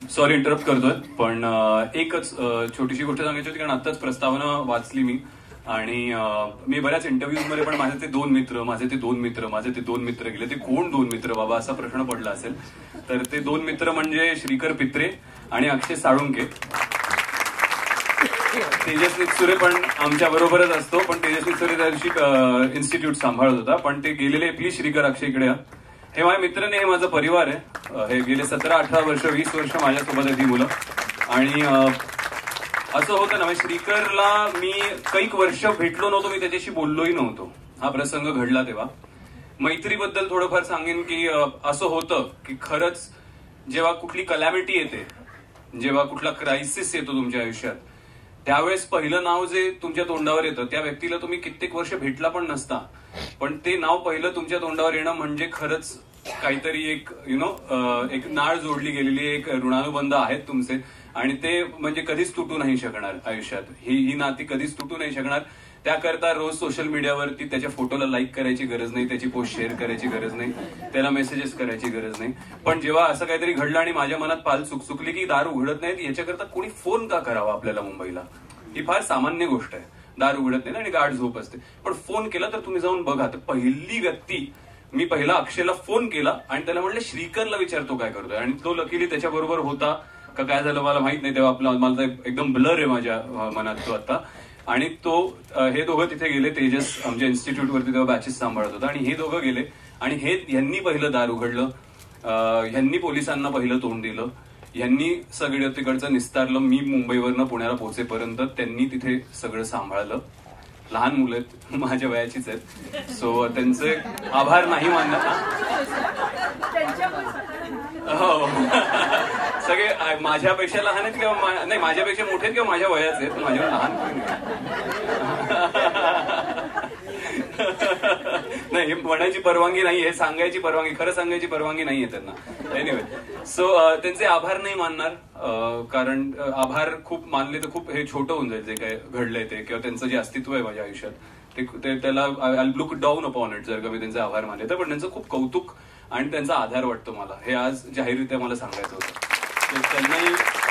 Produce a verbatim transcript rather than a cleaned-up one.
Sorry interrupt करतोय, पण एकच छोटीशी गोष्ट सांगायची होती, कारण आत्ताच प्रस्तावना वाचली मी आणि मी बऱ्याच इंटरव्ह्यूज मध्ये पण माझे ते दोन मित्र माझे ते दोन मित्र माझे ते दोन मित्र गेले. ते कोण दोन मित्र बाबा असा प्रश्न पडला असेल तर ते दोन मित्र म्हणजे श्रीकर पित्रे आणि अक्षय साळुंके. तेजस्वी सुरे पण आमच्या बरोबरच असतो, पण तेजस्वी सुरे त्या दिवशी इन्स्टिट्यूट सांभाळत होता. पण ते गेलेले, प्लीज श्रीकर अक्षय इकडे. हे माझे मित्र नाही, हे माझा परिवार आहे. हे गेले सतरा अठरा वर्ष वीस वर्ष माझ्यासोबत आहे ती मुलं. आणि असं होतं ना, श्रीकरला मी कैक वर्ष भेटलो नव्हतो, मी त्याच्याशी बोललोही नव्हतो. हा प्रसंग घडला तेव्हा. मैत्रीबद्दल थोडंफार सांगेन की असं होतं की खरंच जेव्हा कुठली कलॅमिटी येते, जेव्हा कुठला क्रायसिस येतो तुमच्या आयुष्यात, त्यावेळेस पहिलं नाव जे तुमच्या तोंडावर येतं त्या व्यक्तीला तुम्ही कित्येक वर्ष भेटला पण नसता, पण ते नाव पहिलं तुमच्या तोंडावर येणं म्हणजे खरंच काहीतरी एक यु नो एक नाळ जोडली गेलेली एक ऋणानुबंध आहेत तुमचे, आणि ते म्हणजे कधीच तुटू नाही शकणार आयुष्यात. ही ही नाती कधीच तुटू नाही शकणार. त्याकरता रोज सोशल मीडियावरती त्याच्या फोटोला लाईक करायची गरज नाही, त्याची पोस्ट शेअर करायची गरज नाही, त्याला मेसेजेस करायची गरज नाही. पण जेव्हा असं काहीतरी घडलं आणि माझ्या मनात पाल चुकचुकली की दार उघडत नाहीत, याच्याकरता कोणी फोन का करावा आपल्याला मुंबईला, ही फार सामान्य गोष्ट आहे. दार उघडत नाही आणि गाढ झोप असते, पण फोन केला तर तुम्ही जाऊन बघा. तर पहिली व्यक्ती मी पहिला अक्षयला फोन केला आणि त्याला म्हणलं श्रीकरला विचारतो काय करतोय, आणि तो लकीली त्याच्याबरोबर होता का काय झालं मला माहित नाही तेव्हा. आपला मला एकदम ब्लर आहे माझ्या मनात तो आता. आणि तो हे दोघं तिथे गेले, तेजस आमच्या इन्स्टिट्यूट वरती तेव्हा बॅचेस सांभाळत होता, आणि हे दोघं गेले आणि हे ह्यांनी पहिलं दार उघडलं, ह्यांनी पोलिसांना पहिलं तोंड दिलं, ह्यांनी सगळं तिकडचं निस्तारलं. मी मुंबईवरनं पुण्याला पोहोचेपर्यंत त्यांनी तिथे सगळं सांभाळलं. लहान मुलं आहेत, माझ्या वयाचीच आहेत, सो त्यांचे आभार नाही मानणार. हो सगळे माझ्यापेक्षा लहान आहेत किंवा नाही माझ्यापेक्षा मोठे आहेत किंवा माझ्या वयाचे आहेत, माझ्यावर लहान नाही. हे म्हणायची परवानगी नाही, हे सांगायची परवानगी, खरं सांगायची परवानगी नाहीये त्यांना. एनिवे, सो त्यांचे आभार नाही मानणार, कारण आभार खूप मानले तर खूप हे छोटं होऊन जाईल जे काय घडलंय ते, किंवा त्यांचं जे अस्तित्व आहे माझ्या आयुष्यात ते त्याला I look down upon it जर का मी त्यांचे आभार मानले तर. पण त्यांचं खूप कौतुक आणि त्यांचा आधार वाटतो मला, हे आज जाहीररित्या मला सांगायचं होतं. त्यांनाही